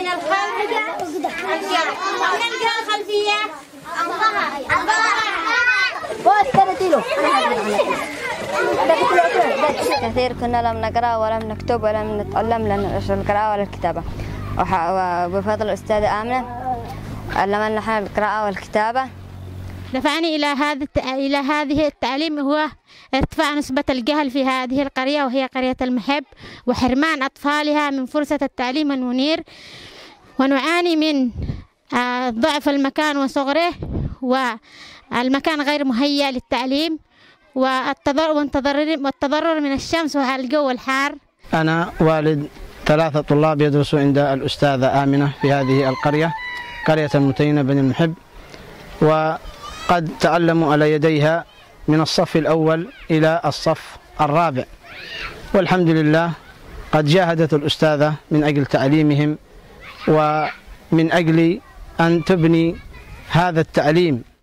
الخلفية كثير كنا لم نقرأ ولم نكتب ولم نتعلم القراءة ولا الكتابة، وبفضل الأستاذة آمنة علمنا نحن القراءة والكتابة. دفعني إلى هذه التعليم هو ارتفاع نسبة الجهل في هذه القرية، وهي قرية المحب، وحرمان أطفالها من فرصة التعليم المنير، ونعاني من ضعف المكان وصغره، والمكان غير مهيأ للتعليم، والتضرر من الشمس والجو الحار. أنا والد 3 طلاب يدرسوا عند الأستاذة آمنة في هذه القرية، قرية المتينة بني المحب، وقد تعلموا على يديها من الصف الأول إلى الصف الرابع، والحمد لله قد جاهدت الأستاذة من أجل تعليمهم ومن أجل أن تبني هذا التعليم